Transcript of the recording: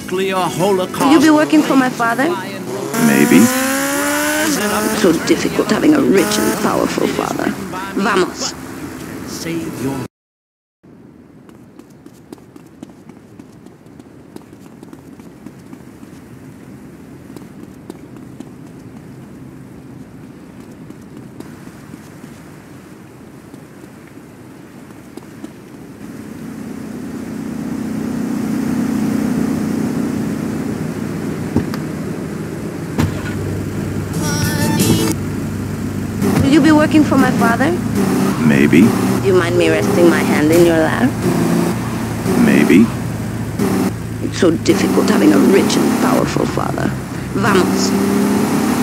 nuclear holocaust. Will you be working for my father? Maybe. It's so difficult having a rich and powerful father. Vamos. Save your... Will you be working for my father? Maybe. Do you mind me resting my hand in your lap? Maybe. It's so difficult having a rich and powerful father. Vamos.